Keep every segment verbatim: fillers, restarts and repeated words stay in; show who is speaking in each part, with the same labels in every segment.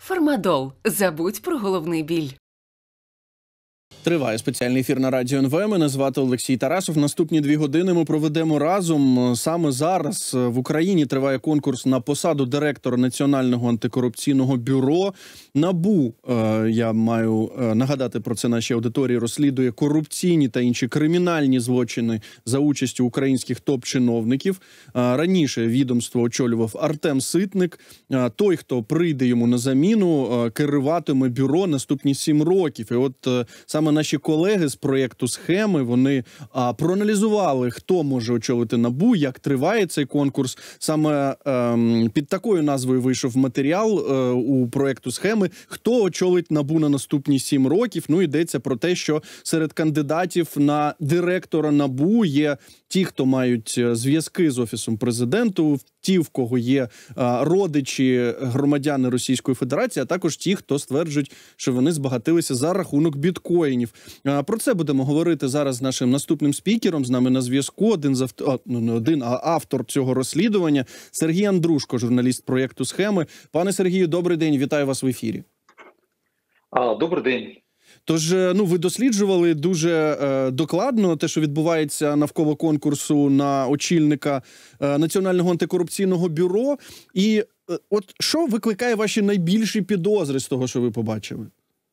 Speaker 1: Фармадол. Забудь про головний біль.
Speaker 2: Триває спеціальний ефір на Радіо ен ве. Мене звати Олексій Тарасов. Наступні дві години ми проведемо разом. Саме зараз в Україні триває конкурс на посаду директора Національного антикорупційного бюро. НАБУ, я маю нагадати про це нашій аудиторії, розслідує корупційні та інші кримінальні злочини за участю українських топ-чиновників. Раніше відомство очолював Артем Ситник. Той, хто прийде йому на заміну, керуватиме бюро наступні сім років. І от саме наші колеги з проєкту «Схеми», вони а, проаналізували, хто може очолити НАБУ, як триває цей конкурс. Саме ем, під такою назвою вийшов матеріал е, у проєкту «Схеми», хто очолить НАБУ на наступні сім років. Ну, йдеться про те, що серед кандидатів на директора НАБУ є ті, хто мають зв'язки з Офісом Президенту, ті, в кого є а, родичі, громадяни Російської Федерації, а також ті, хто стверджують, що вони збагатилися за рахунок біткоїнів. А, про це будемо говорити зараз з нашим наступним спікером. З нами на зв'язку один з авто... а, ну, не один, а автор цього розслідування Сергій Андрушко, журналіст проєкту «Схеми». Пане Сергію, добрий день, вітаю вас в ефірі.
Speaker 3: А, добрий день.
Speaker 2: Тож, ну, ви досліджували дуже е, докладно те, що відбувається навколо конкурсу на очільника е, Національного антикорупційного бюро. І е, от що викликає ваші найбільші підозри з того, що ви побачили?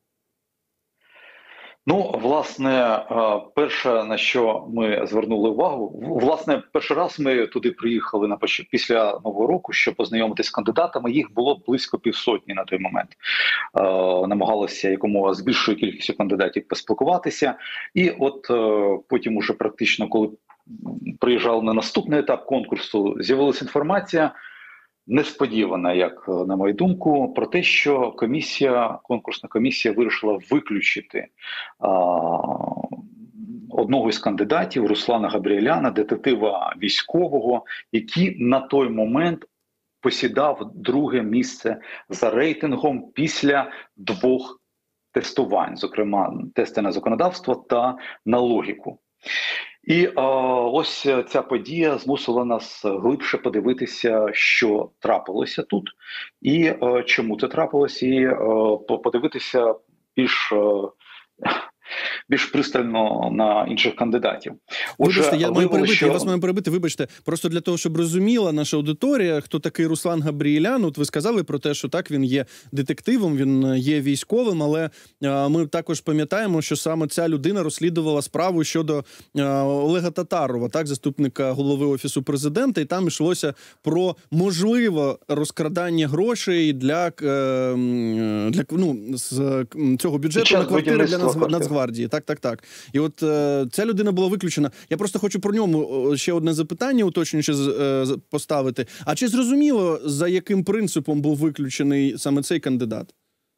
Speaker 3: Ну, власне, перше, на що ми звернули увагу, власне, перший раз ми туди приїхали на після Нового року, щоб познайомитися з кандидатами. Їх було близько півсотні на той момент. Намагалися якомога з більшою кількістю кандидатів поспілкуватися. І от потім уже практично, коли приїжджали на наступний етап конкурсу, з'явилася інформація, несподівана, як на мою думку, про те, що комісія, конкурсна комісія вирішила виключити а, одного із кандидатів, Руслана Габріеляна, детектива військового, який на той момент посідав друге місце за рейтингом після двох тестувань, зокрема тести на законодавство та на логіку. І е, ось ця подія змусила нас глибше подивитися, що трапилося тут, і е, чому це трапилося, і е, подивитися більш, е, більш пристально на інших кандидатів.
Speaker 2: Отже, вибачте, я маю перебити, що... я вас маю перебити, вибачте, просто для того, щоб розуміла наша аудиторія, хто такий Руслан Габріелян. От ви сказали про те, що так, він є детективом, він є військовим, але а, ми також пам'ятаємо, що саме ця людина розслідувала справу щодо а, Олега Татарова, так, заступника голови Офісу Президента, і там йшлося про можливе розкрадання грошей для, для ну, з цього бюджету на квартири для Нацгвардії. Так, так, так. І от е, ця людина була виключена. Я просто хочу про ньому ще одне запитання уточнююче е, поставити. А чи зрозуміло, за яким принципом був виключений саме цей кандидат?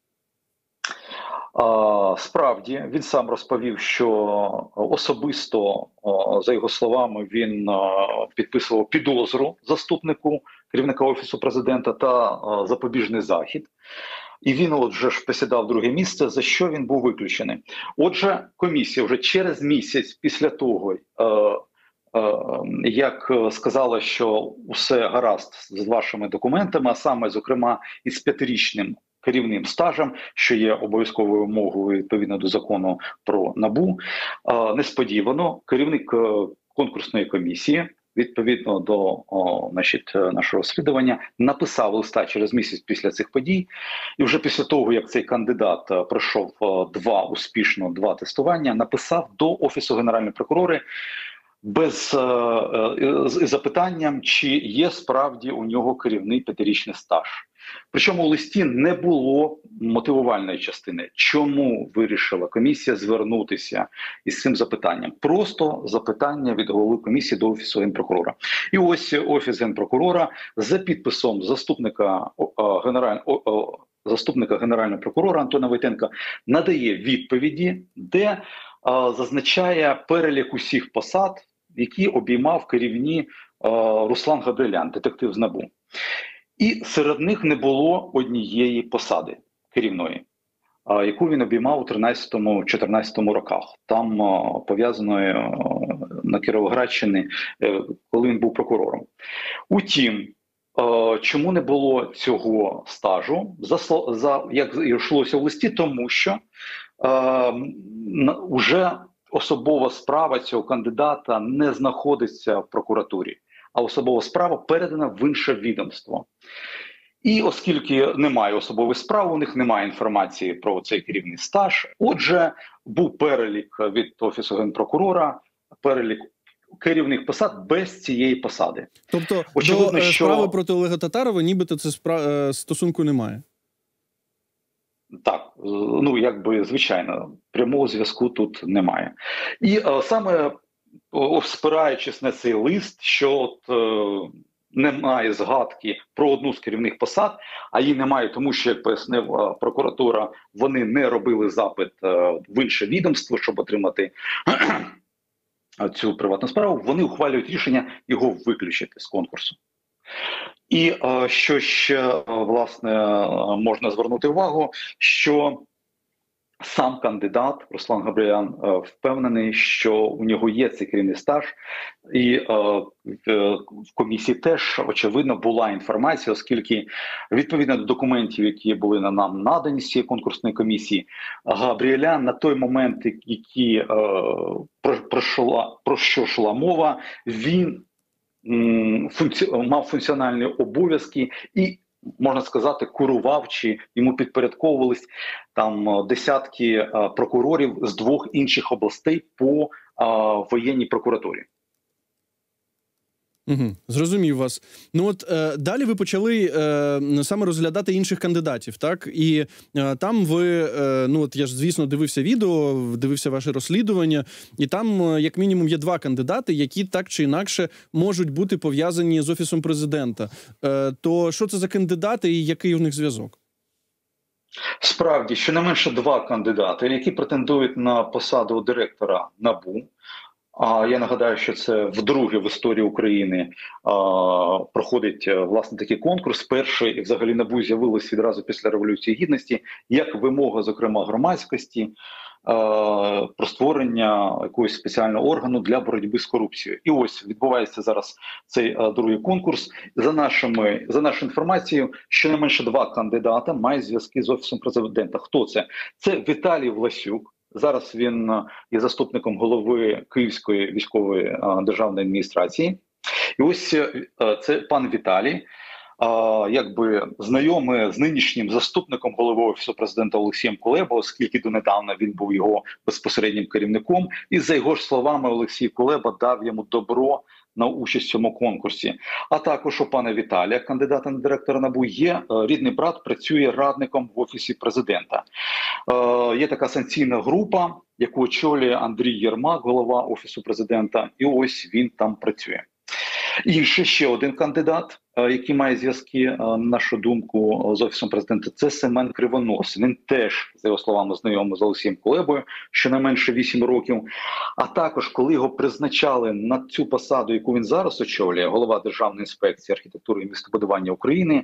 Speaker 3: А, справді, він сам розповів, що особисто, за його словами, він підписував підозру заступнику керівника Офісу Президента та запобіжний захід. І він отже ж посідав друге місце, за що він був виключений. Отже, комісія вже через місяць після того, е, е, як сказала, що усе гаразд з вашими документами, а саме, зокрема, із п'ятирічним керівним стажем, що є обов'язковою вимогою відповідно до закону про НАБУ, е, несподівано керівник конкурсної комісії, відповідно до о, значить, нашого розслідування, написав листа через місяць після цих подій. І вже після того, як цей кандидат пройшов два успішно два тестування, написав до Офісу Генеральної прокурори без е, е, з запитанням, чи є справді у нього керівний п'ятирічний стаж. Причому у листі не було мотивувальної частини, чому вирішила комісія звернутися із цим запитанням. Просто запитання від голови комісії до Офісу Генпрокурора. І ось Офіс Генпрокурора за підписом заступника генерального заступника генерального прокурора Антона Войтенка надає відповіді, де а, зазначає перелік усіх посад, які обіймав керівні а, Руслан Габріелян, детектив з НАБУ. І серед них не було однієї посади керівної, а, яку він обіймав у тринадцятому-чотирнадцятому роках. Там а, пов'язаною а, на Кіровоградщині, коли він був прокурором. Утім, Е, Чому не було цього стажу? За, сло- за як йшлося в листі, тому що е, вже особова справа цього кандидата не знаходиться в прокуратурі, а особова справа передана в інше відомство. І оскільки немає особової справи, у них немає інформації про цей керівний стаж. Отже, був перелік від Офісу Генпрокурора, перелік керівних посад без цієї посади.
Speaker 2: Тобто
Speaker 3: Очевидно,
Speaker 2: до е,
Speaker 3: що-
Speaker 2: справи проти Олега Татарова нібито це спра... е, стосунку немає.
Speaker 3: Так, е, ну якби звичайно, прямого зв'язку тут немає. І е, саме о, спираючись на цей лист, що от е, немає згадки про одну з керівних посад, а її немає, тому що, як пояснив е, прокуратура, вони не робили запит е, в інше відомство, щоб отримати цю приватну справу. Вони ухвалюють рішення його виключити з конкурсу. І е, що ще, е, власне, е, можна звернути увагу, що сам кандидат Руслан Габрілян е, впевнений, що у нього є цей керівний стаж, і е, в, в комісії теж, очевидно, була інформація, оскільки відповідно до документів, які були на нам надані з цієї конкурсної комісії, Габрілян на той момент, який е, про, про, шла, про що йшла мова, він Функці... мав функціональні обов'язки і, можна сказати, курував, чи йому підпорядковувались там десятки а, прокурорів з двох інших областей по а, воєнній прокуратурі.
Speaker 2: Угу, зрозумів вас. Ну от е, далі ви почали е, саме розглядати інших кандидатів, так? І е, там ви, е, ну от я ж, звісно, дивився відео, дивився ваше розслідування, і там, е, як мінімум, є два кандидати, які так чи інакше можуть бути пов'язані з Офісом Президента. Е, то що це за кандидати і який у них зв'язок?
Speaker 3: Справді, щонайменше два кандидати, які претендують на посаду директора НАБУ. А я нагадаю, що це вдруге в історії України а, проходить власне такий конкурс. Перший взагалі НАБУ з'явилось відразу після Революції Гідності, як вимога, зокрема, громадськості а, про створення якогось спеціального органу для боротьби з корупцією. І ось відбувається зараз цей а, другий конкурс. За нашими за нашою інформацією, щонайменше два кандидата мають зв'язки з Офісом Президента. Хто це? Це Віталій Власюк. Зараз він є заступником голови Київської військової а, державної адміністрації. І ось а, це пан Віталій, а, якби знайомий з нинішнім заступником голови Офісу Президента Олексієм Кулебою, оскільки донедавна він був його безпосереднім керівником. І за його ж словами, Олексій Кулеба дав йому добро на участь в цьому конкурсі. А також у пана Віталія, кандидата на директора НАБУ, є рідний брат, працює радником в Офісі Президента. Е, є така санкційна група, яку очолює Андрій Єрмак, голова Офісу Президента, і ось він там працює. Інший ще один кандидат, який має зв'язки, на нашу думку, з Офісом Президента, це Семен Кривонос. Він теж, за його словами, знайомий з Олексієм Кулебою, щонайменше вісім років. А також, коли його призначали на цю посаду, яку він зараз очолює, голова Державної інспекції архітектури і містобудування України,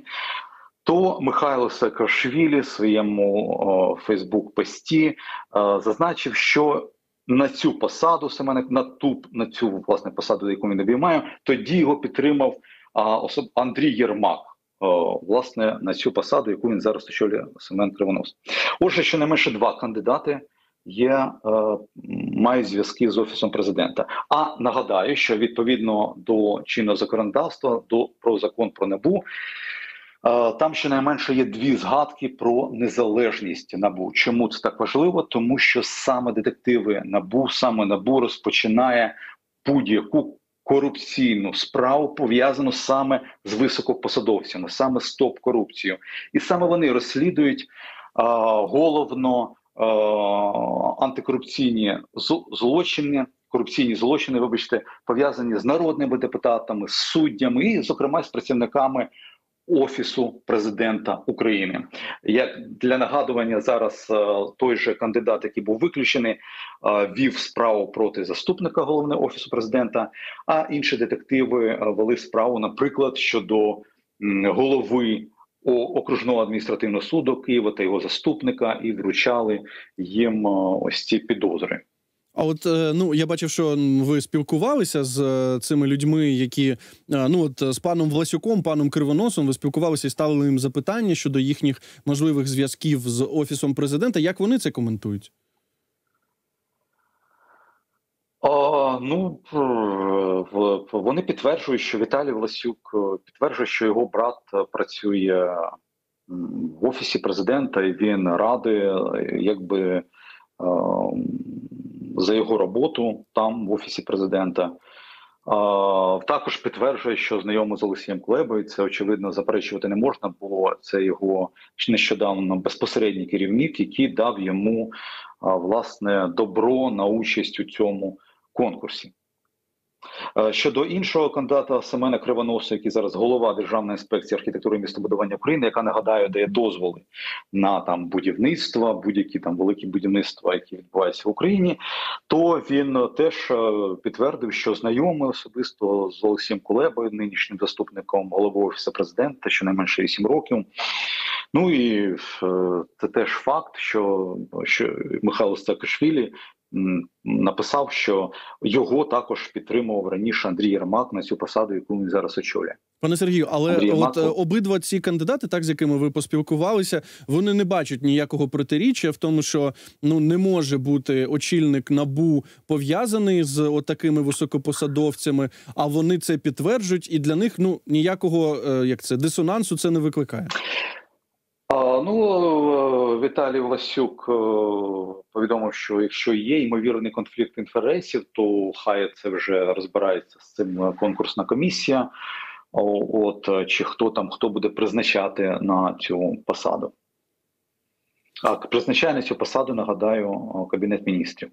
Speaker 3: то Михайло Саакашвілі в своєму Фейсбук-пості зазначив, що на цю посаду, саме на ту, на цю власне посаду, яку він обіймає, тоді його підтримав а, особ, Андрій Єрмак, а, власне, на цю посаду, яку він зараз очолює Семен Кривонос. Отже, щонайменше два кандидати є, а, мають зв'язки з Офісом Президента. А нагадаю, що відповідно до чинного законодавства, до, про закон про НАБУ, там щонайменше є дві згадки про незалежність НАБУ. Чому це так важливо? Тому що саме детективи НАБУ, саме НАБУ розпочинає будь-яку корупційну справу, пов'язану саме з високопосадовцями, саме з топ-корупцією. І саме вони розслідують а, головно а, антикорупційні злочини, корупційні злочини, вибачте, пов'язані з народними депутатами, з суддями і, зокрема, з працівниками Офісу Президента України. Як для нагадування, зараз той же кандидат, який був виключений, вів справу проти заступника головного Офісу Президента, а інші детективи вели справу, наприклад, щодо голови окружного адміністративного суду Києва та його заступника і вручали їм ось ці підозри.
Speaker 2: А от, ну, я бачив, що ви спілкувалися з цими людьми, які, ну, от з паном Власюком, паном Кривоносом, ви спілкувалися і ставили їм запитання щодо їхніх можливих зв'язків з Офісом Президента. Як вони це коментують?
Speaker 3: А, ну, вони підтверджують, що Віталій Власюк підтверджує, що його брат працює в Офісі Президента, і він радий, якби, за його роботу там, в Офісі Президента. А, також підтверджує, що знайомий з Олексієм Кулебою, це, очевидно, заперечувати не можна, бо це його нещодавно безпосередній керівник, який дав йому, а, власне, добро на участь у цьому конкурсі. Щодо іншого кандидата Семена Кривоноса, який зараз голова Державної інспекції архітектури і містобудування України, яка, нагадаю, дає дозволи на там будівництво, будь-які там великі будівництва, які відбуваються в Україні, то він теж підтвердив, що знайомий особисто з Олексієм Кулебою, нинішнім заступником голови Офісу Президента, щонайменше вісім років. Ну і це теж факт, що, що Михайло Саакашвілі написав, що його також підтримував раніше Андрій Єрмак на цю посаду, яку він зараз очолює.
Speaker 2: Пане Сергію, але
Speaker 3: Андрій
Speaker 2: от
Speaker 3: Єрмак...
Speaker 2: обидва ці кандидати, так, з якими ви поспілкувалися, вони не бачать ніякого протиріччя в тому, що, ну, не може бути очільник НАБУ пов'язаний з отакими високопосадовцями, а вони це підтверджують, і для них, ну, ніякого, як це, дисонансу це не викликає.
Speaker 3: А, ну, Віталій Власюк повідомив, що якщо є ймовірний конфлікт інтересів, то хай це вже розбирається з цим конкурсна комісія. От, чи хто там, хто буде призначати на цю посаду. А призначає на цю посаду, нагадаю, Кабінет міністрів.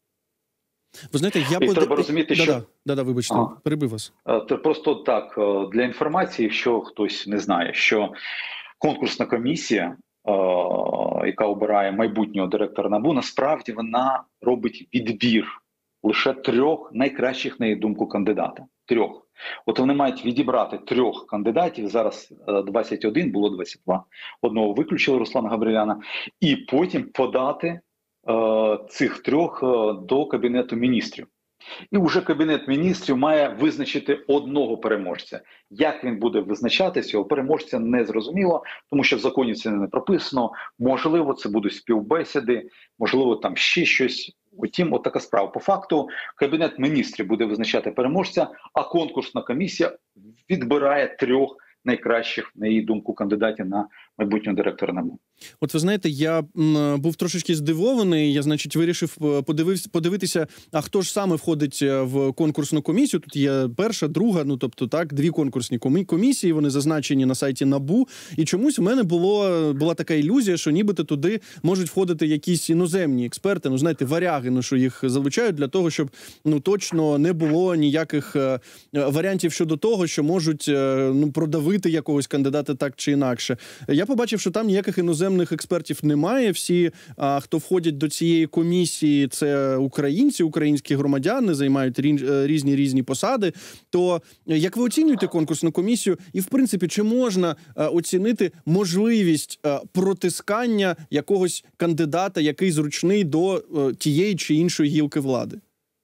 Speaker 2: Ви знаєте, я...
Speaker 3: І
Speaker 2: под...
Speaker 3: треба розуміти, що...
Speaker 2: Да-да, да-да, вибачте, ага. перебив вас.
Speaker 3: Це просто так, для інформації, якщо хтось не знає, що конкурсна комісія, яка обирає майбутнього директора НАБУ, насправді вона робить відбір лише трьох найкращих, на її думку, кандидата. Трьох. От вони мають відібрати трьох кандидатів, зараз двадцять один, було двадцять два, одного виключили, Руслана Габріляна, і потім подати е, цих трьох до Кабінету міністрів. І вже Кабінет міністрів має визначити одного переможця. Як він буде визначати цього переможця, не зрозуміло, тому що в законі це не прописано. Можливо, це будуть співбесіди, можливо, там ще щось. Утім, от така справа. По факту, Кабінет міністрів буде визначати переможця, а конкурсна комісія відбирає трьох найкращих, на її думку, кандидатів на майбутнього директора НАБУ.
Speaker 2: От ви знаєте, я м, був трошечки здивований, я, значить, вирішив подивився, подивитися, а хто ж саме входить в конкурсну комісію. Тут є перша, друга, ну, тобто, так, дві конкурсні комісії, вони зазначені на сайті НАБУ, і чомусь у мене було, була така ілюзія, що нібито туди можуть входити якісь іноземні експерти, ну, знаєте, варяги, ну, що їх залучають для того, щоб, ну, точно не було ніяких е, варіантів щодо того, що можуть, е, ну, продавити якогось кандидата так чи інакше. Я побачив, що там ніяких іноземних експертів немає. Всі, а, хто входять до цієї комісії, це українці, українські громадяни, займають різні різні посади. То як ви оцінюєте конкурсну комісію? І, в принципі, чи можна а, оцінити можливість а, протискання якогось кандидата, який зручний до а, тієї чи іншої гілки влади?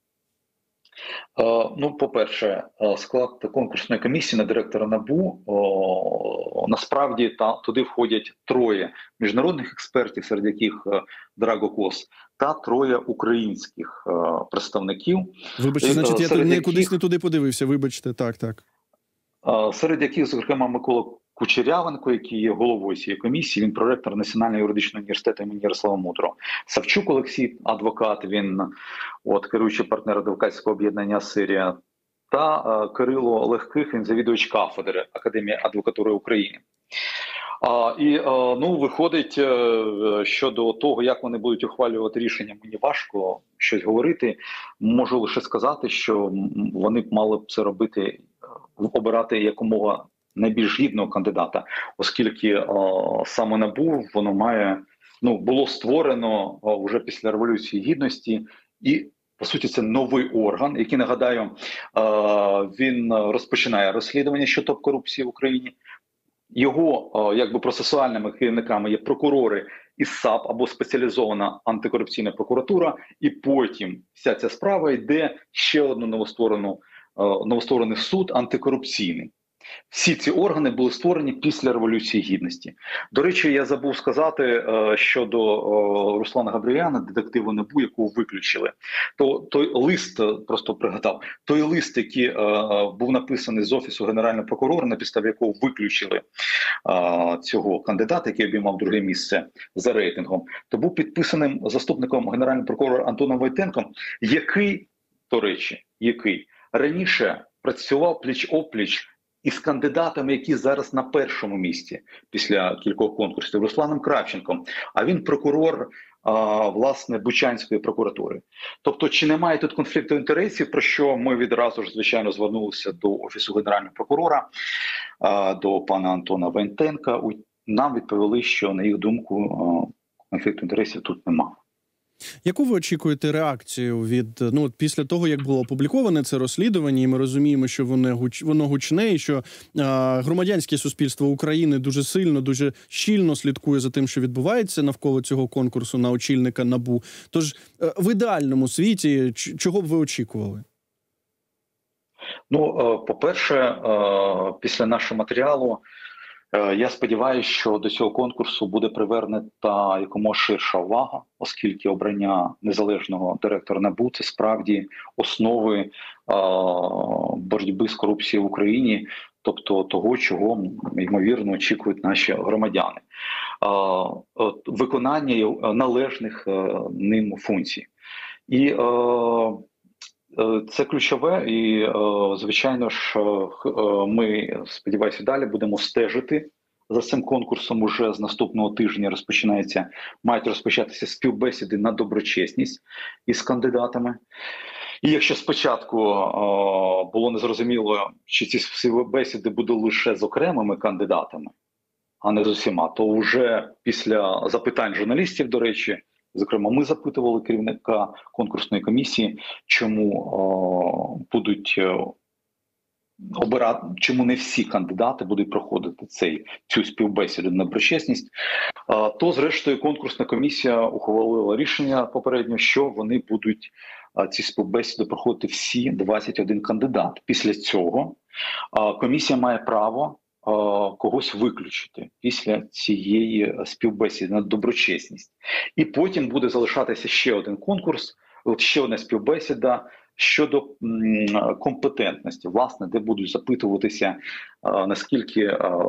Speaker 3: Ну, по-перше, склад конкурсної комісії на директора НАБУ, о, насправді та, туди входять троє міжнародних експертів, серед яких Драго Кос, та троє українських о, представників.
Speaker 2: Вибачте, значить, я не,
Speaker 3: яких,
Speaker 2: кудись не туди подивився, вибачте, так, так.
Speaker 3: Серед яких, зокрема, Микола Кучерявенко, який є головою цієї комісії, він проректор Національного юридичного університету імені Ярослава Мудрого. Савчук Олексій, адвокат, він от, керуючий партнер адвокатського об'єднання «Сирія», та uh, Кирило Легких, він завідувач кафедри Академії адвокатури України. Uh, і uh, ну, виходить, uh, щодо того, як вони будуть ухвалювати рішення, мені важко щось говорити. Можу лише сказати, що вони б мали б це робити, обирати якомога найбільш гідного кандидата, оскільки о, саме НАБУ, воно має, ну, було створено о, вже після Революції Гідності, і, по суті, це новий орган, який, нагадаю, о, він розпочинає розслідування щодо топ-корупції в Україні. Його, о, якби, процесуальними керівниками є прокурори, і САП або спеціалізована антикорупційна прокуратура, і потім вся ця справа йде ще одну новостворену, новостворений суд антикорупційний. Всі ці органи були створені після Революції Гідності. До речі, я забув сказати е, щодо е, Руслана Габріяна, детективу НАБУ, якого виключили. То той лист, просто пригадав, той лист, який е, був написаний з Офісу Генерального прокурора, на підставі якого виключили е, цього кандидата, який обіймав друге місце за рейтингом, то був підписаним заступником Генерального прокурора Антоном Войтенком, який, до речі, який раніше працював пліч-опліч із кандидатами, які зараз на першому місці після кількох конкурсів, Русланом Кравченком, а він прокурор, а, власне, Бучанської прокуратури. Тобто, чи немає тут конфлікту інтересів, про що ми відразу ж, звичайно, звернулися до Офісу Генерального прокурора, а, до пана Антона Войтенка. Нам відповіли, що, на їх думку, а, конфлікту інтересів тут немає.
Speaker 2: Яку ви очікуєте реакцію від, ну, от після того, як було опубліковане це розслідування, і ми розуміємо, що воно, гуч, воно гучне, і що а, громадянське суспільство України дуже сильно, дуже щільно слідкує за тим, що відбувається навколо цього конкурсу на очільника НАБУ. Тож в ідеальному світі чого б ви очікували?
Speaker 3: Ну, по-перше, після нашого матеріалу, я сподіваюся, що до цього конкурсу буде привернута якомога ширша увага, оскільки обрання незалежного директора НАБУ – це справді основи е, боротьби з корупцією в Україні, тобто того, чого, ймовірно, очікують наші громадяни. Е, виконання належних е, ним функцій. І е, це ключове, і, звичайно ж, ми, сподіваюся, далі будемо стежити за цим конкурсом. Уже з наступного тижня розпочинається, мають розпочатися співбесіди на доброчесність із кандидатами. І якщо спочатку було незрозуміло, чи ці співбесіди будуть лише з окремими кандидатами, а не з усіма, то вже після запитань журналістів, до речі, зокрема, ми запитували керівника конкурсної комісії, чому о, будуть о, обирати, чому не всі кандидати будуть проходити цей, цю співбесіду на доброчесність, а, то, зрештою, конкурсна комісія ухвалила рішення попередньо, що вони будуть а, ці співбесіди проходити всі двадцять один кандидат. Після цього а, комісія має право когось виключити після цієї співбесіди на доброчесність. І потім буде залишатися ще один конкурс, от ще одна співбесіда щодо м, компетентності, власне, де будуть запитуватися, а, наскільки а, а,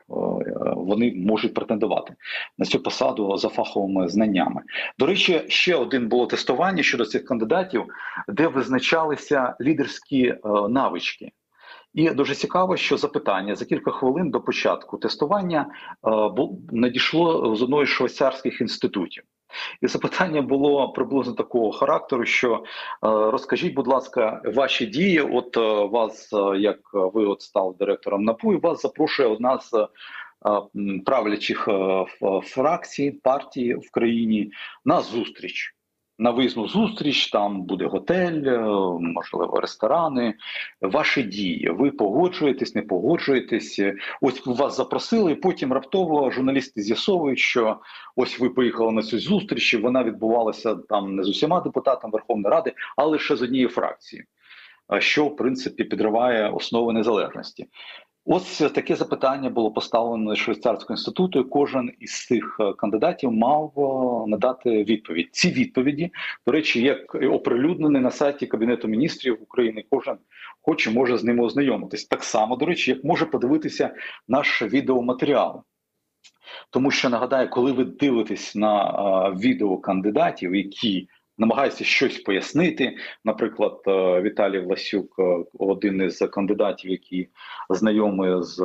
Speaker 3: вони можуть претендувати на цю посаду за фаховими знаннями. До речі, ще один було тестування щодо цих кандидатів, де визначалися лідерські а, навички. І дуже цікаво, що запитання за кілька хвилин до початку тестування е, надійшло з одного з швейцарських інститутів. І запитання було приблизно такого характеру, що е, розкажіть, будь ласка, ваші дії, от е, вас, е, як ви от стали директором НАБУ, і вас запрошує одна з е, правлячих е, фракцій, партії в країні на зустріч. На виїзну зустріч, там буде готель, можливо, ресторани. Ваші дії. Ви погоджуєтесь, не погоджуєтесь. Ось вас запросили, і потім раптово журналісти з'ясовують, що ось ви поїхали на цю зустріч, і вона відбувалася там не з усіма депутатами Верховної Ради, а лише з однієї фракції, що, в принципі, підриває основи незалежності. Ось таке запитання було поставлено Швейцарського інституту, і кожен із цих кандидатів мав надати відповідь. Ці відповіді, до речі, як оприлюднені на сайті Кабінету міністрів України, кожен хоче, може з ними ознайомитись. Так само, до речі, як може подивитися наш відеоматеріал. Тому що, нагадаю, коли ви дивитесь на а, відео кандидатів, які намагаються щось пояснити. Наприклад, Віталій Власюк, один із кандидатів, який знайомий з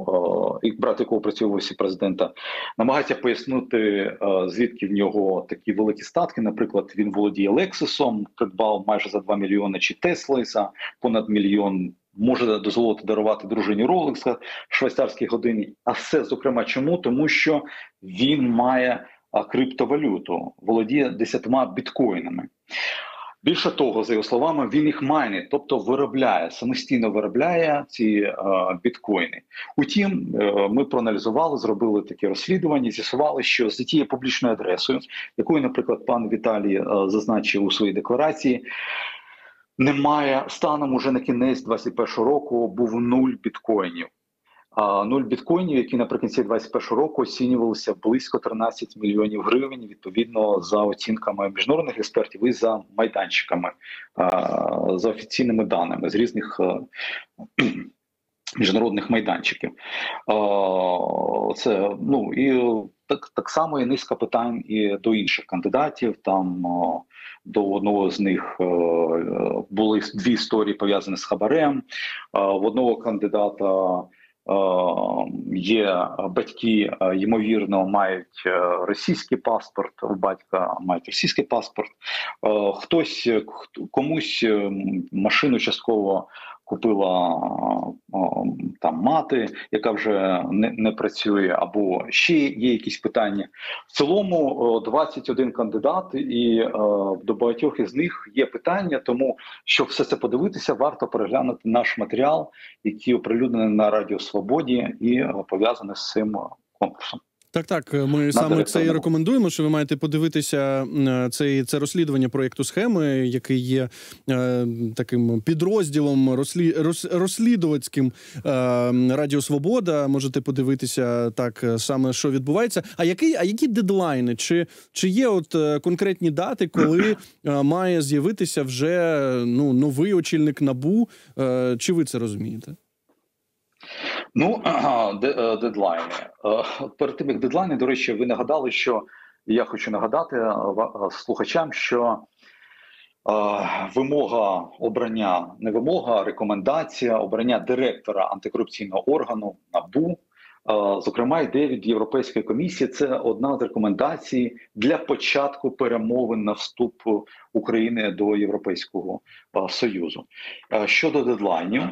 Speaker 3: брат якого працює в Офісі президента, намагається пояснити, звідки в нього такі великі статки. Наприклад, він володіє Лексусом, придбав майже за два мільйони, чи Тесли за понад мільйон, може дозволити дарувати дружині Ролекса швейцарській годині. А все, зокрема, чому? Тому що він має криптовалюту, володіє десятьма біткоїнами. Більше того, за його словами, він їх майнить, тобто виробляє, самостійно виробляє ці е, біткоїни. Утім, е, ми проаналізували, зробили таке розслідування, з'ясували, що за тією публічною адресою, якою, наприклад, пан Віталій е, зазначив у своїй декларації, немає, станом уже на кінець двадцять першого року був нуль біткоїнів. А нуль біткоїнів, які наприкінці двадцять першого року оцінювалися близько тринадцять мільйонів гривень, відповідно за оцінками міжнародних експертів і за майданчиками, за офіційними даними з різних міжнародних майданчиків. Це, ну, і так, так само і низка питань і до інших кандидатів. Там до одного з них були дві історії пов'язані з хабарем. В одного кандидата є батьки, ймовірно, мають російський паспорт, у батька мають російський паспорт. Хтось, комусь машину частково купила там мати, яка вже не, не працює, або ще є якісь питання. В цілому двадцять один кандидат, і е, до багатьох із них є питання, тому щоб все це подивитися, варто переглянути наш матеріал, який оприлюднений на Радіо Свободі і е, пов'язаний з цим конкурсом.
Speaker 2: Так, так, ми саме це і рекомендуємо, що ви маєте подивитися цей, це розслідування проєкту «Схеми», який є е, таким підрозділом розслі, роз, розслідувацьким е, Радіо Свобода. Можете подивитися так саме, що відбувається. А які, а які дедлайни? Чи, чи є от конкретні дати, коли е, має з'явитися вже ну, новий очільник НАБУ? Е, чи ви це розумієте?
Speaker 3: Ну, дедлайни. Перед тим, як дедлайни, до речі, ви нагадали, що, я хочу нагадати слухачам, що вимога обрання, не вимога, а рекомендація обрання директора антикорупційного органу НАБУ, зокрема, йде від Європейської комісії. Це одна з рекомендацій для початку перемовин на вступ України до Європейського Союзу. Щодо дедлайнів,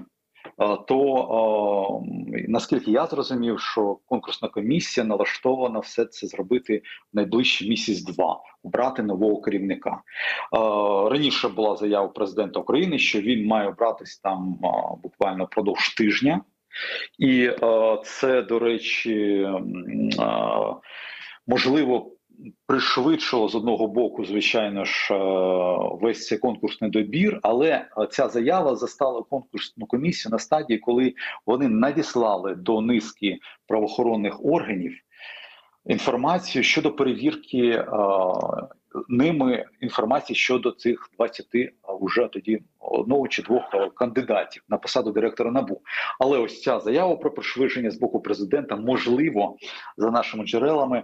Speaker 3: то, наскільки я зрозумів, що конкурсна комісія налаштована все це зробити в найближчий місяць-два, обрати нового керівника. Раніше була заява президента України, що він має обратись там буквально впродовж тижня. І це, до речі, можливо, пришвидшило з одного боку, звичайно ж, весь цей конкурсний добір, але ця заява застала конкурсну комісію на стадії, коли вони надіслали до низки правоохоронних органів інформацію щодо перевірки е, ними інформації щодо цих двадцяти уже тоді одного чи двох кандидатів на посаду директора НАБУ. Але ось ця заява про пришвидшення з боку президента, можливо, за нашими джерелами,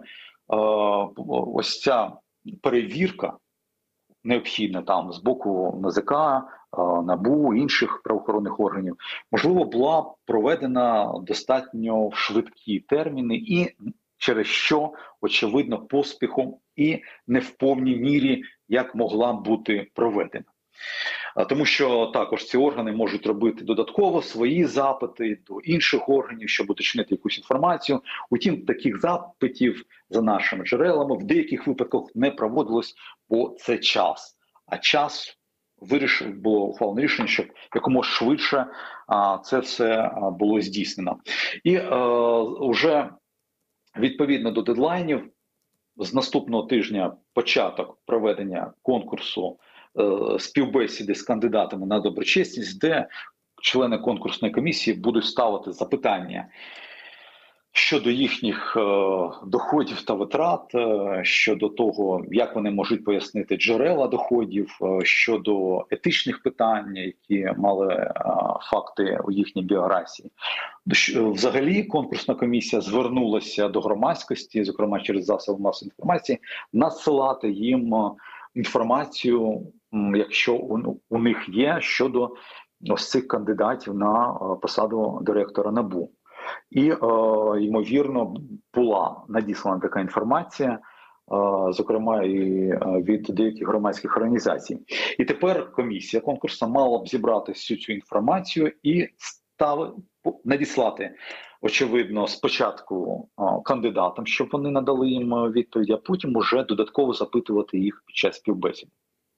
Speaker 3: ось ця перевірка необхідна там з боку НАЗК, НАБУ, інших правоохоронних органів, можливо, була проведена достатньо в швидкі терміни і через що, очевидно, поспіхом і не в повній мірі, як могла бути проведена. Тому що також ці органи можуть робити додатково свої запити до інших органів, щоб уточнити якусь інформацію. Утім, таких запитів, за нашими джерелами, в деяких випадках не проводилось, бо це час. А час вирішив, було ухвалено рішення, щоб якомога швидше а, це все а, було здійснено. І а, вже відповідно до дедлайнів, з наступного тижня початок проведення конкурсу, співбесіди з кандидатами на доброчесність, де члени конкурсної комісії будуть ставити запитання щодо їхніх е, доходів та витрат, е, щодо того, як вони можуть пояснити джерела доходів, е, щодо етичних питань, які мали е, факти у їхній біографії. Взагалі конкурсна комісія звернулася до громадськості, зокрема через засоби масової інформації, надсилати їм інформацію, якщо у, у них є, щодо ось цих кандидатів на посаду директора НАБУ. І, е, ймовірно, була надіслана така інформація, е, зокрема і від деяких громадських організацій. І тепер комісія конкурсу мала б зібрати всю цю інформацію і ставити, надіслати, очевидно, спочатку е, кандидатам, щоб вони надали їм відповідь, а потім уже додатково запитувати їх під час співбесіди.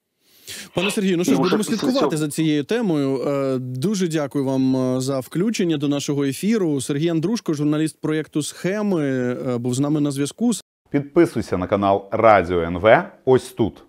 Speaker 2: Пане Сергію, ну що
Speaker 3: І
Speaker 2: ж,
Speaker 3: вже
Speaker 2: будемо
Speaker 3: після
Speaker 2: слідкувати
Speaker 3: цього-
Speaker 2: за цією темою. Е, Дуже дякую вам е, за включення до нашого ефіру. Сергій Андрушко, журналіст проєкту «Схеми», е, був з нами на зв'язку.
Speaker 4: Підписуйся на канал Радіо ен ве ось тут.